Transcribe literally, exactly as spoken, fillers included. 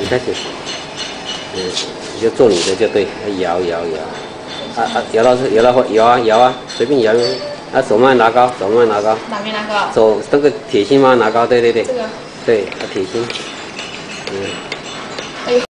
开始，嗯，你就做你的就对，摇摇摇，啊啊，摇到摇到摇啊摇啊，随便摇，啊手慢拿高，手慢拿高， 哪边拿高？ 手那个铁心慢拿高，对对对， 这个， 对，啊铁心，嗯。